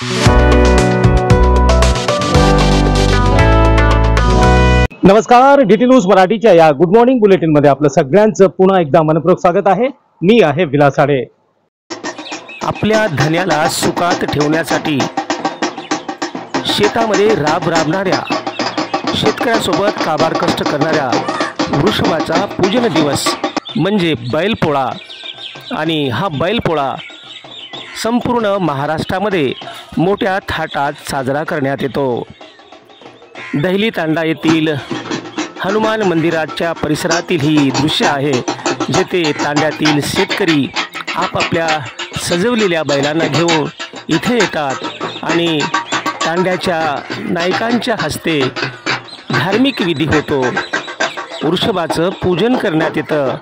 नमस्कार, DT news मराठीच्या या गुड मॉर्निंग बुलेटिन मध्ये आपलं सगळ्यांचं पुन्हा एकदा मनपूर्वक स्वागत आहे। मी आहे विलास आडे। आपल्या धन्याला सुखात ठेवण्यासाठी शेतामध्ये राबणाऱ्या शेतकऱ्यासोबत काबाड कष्ट करणाऱ्या वृषभाचा पूजन दिवस म्हणजे बैलपोळा। आणि हा बैलपोळा संपूर्ण महाराष्ट्रामध्ये मोठ्या थाटात साजरा करण्यात येतो। दहिली तांडा येथील हनुमान मंदिराच्या परिसरातील ही दृश्य आहे, जेथे तांड्यातील शेतकरी आपापल्या सजवलेल्या बैलांना घेऊन इथे येतात आणि तांड्याच्या नायकांच्या हस्ते धार्मिक विधी होतो। वृषभाचं पूजन करण्यात येतं।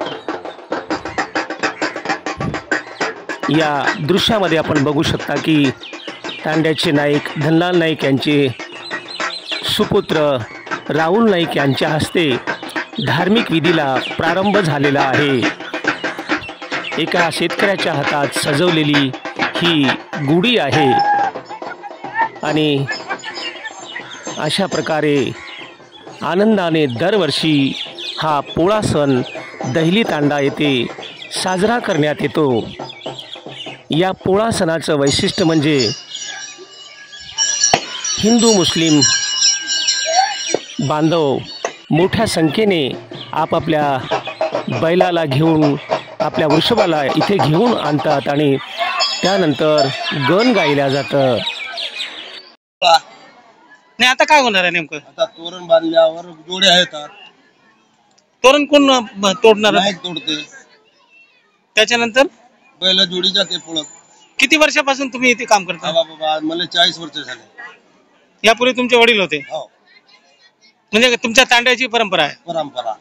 या दृश्यामध्ये आपण बघू शकता की तांड्याचे नाईक धनलाल नाईक यांचे सुपुत्र राहुल नाईक यांच्या हस्ते धार्मिक विधीला प्रारंभ झालेला आहे। एका शेतकऱ्याच्या हातात सजवलेली ही गुढी आहे आणि अशा प्रकारे आनंदाने दरवर्षी हा पोळा सण दहिली तांडा येथे साजरा करण्यात येतो। या पोळा सणाचं वैशिष्ट्य म्हणजे हिंदू मुस्लिम बांधव मोठ्या संख्येने आपापल्या बैलाला घेऊन आपल्या वृषभाला इथे घेऊन आणतात आणि त्यानंतर गण गायल्या जातं। नाही आता काय होणार आहे नेमकं? आता तोरण बांधल्यावर जोडे आहेत। तोरण कोण तोडणार? नाईक तोडते, त्याच्यानंतर बैल जोडी जाते पळत। किती वर्षापासून तुम्ही इथे काम करता? बाबा मला 40 वर्ष झाले। यापूर्वी तुमचे वडील होते? हो, म्हणजे तुमच्या तांड्याची परंपरा आहे? परंपरा।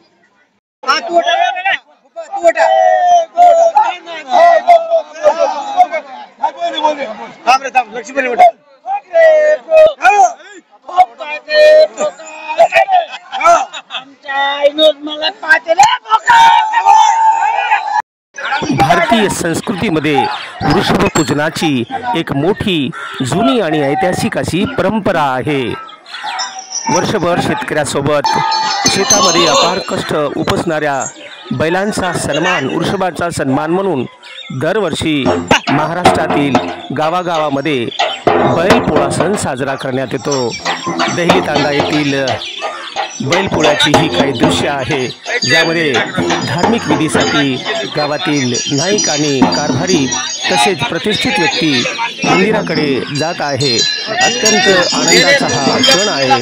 भारतीय संस्कृतीमध्ये वृषभ पूजनाची एक मोठी जुनी आणि ऐतिहासिक अशी परंपरा आहे। वर्षभर शेतकऱ्यासोबत शेतामध्ये अपार कष्ट उपसणाऱ्या बैलांचा सन्मान, वृषभाचा सन्मान म्हणून दरवर्षी महाराष्ट्रातील गावागावामध्ये बैलपोळा सण साजरा करण्यात येतो। दहिली तांडा येथील बैलपोळ्याची ही काही दृश्य आहे, ज्यामध्ये धार्मिक विधीसाठी गावातील नाईक आणि कारभारी तसेच प्रतिष्ठित व्यक्ती मंदिराकडे जात आहे। अत्यंत आनंदाचा हा क्षण आहे।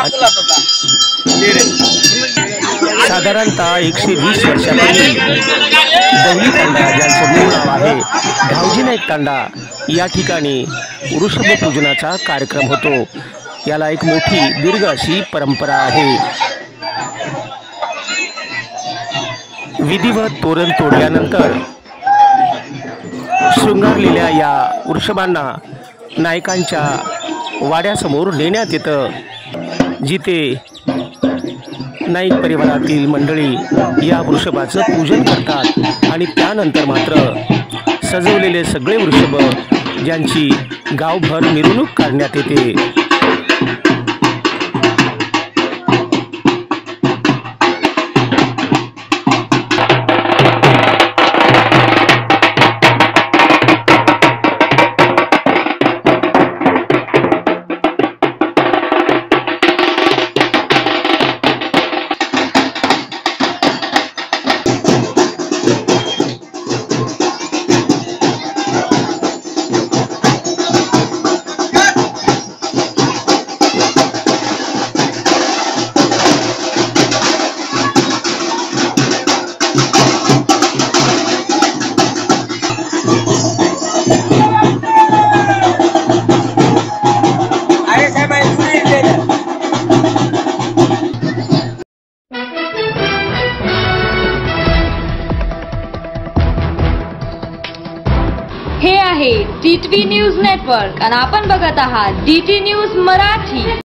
साधारणतः 120 वर्षापूर्वी दहिली तांडा, ज्यांचं मूळ नाव आहे धावजी नाईक तांडा, या ठिकाणी वृषभ पूजनाचा कार्यक्रम होतो। याला एक मोठी दीर्घ अशी परंपरा आहे। विधिवत तोरण तोडल्यानंतर शृंगारलेल्या या वृषभांना नायकांच्या वाड्यासमोर नेण्यात येतं, जिथे नाईक परिवारातील मंडळी या वृषभाचं पूजन करतात आणि त्यानंतर मात्र सजवलेले सगळे वृषभ ज्यांची गावभर मिरवणूक काढण्यात येते। हे आहे DTV न्यूज नेटवर्क आणि आपण बघत आहात DT न्यूज मराठी।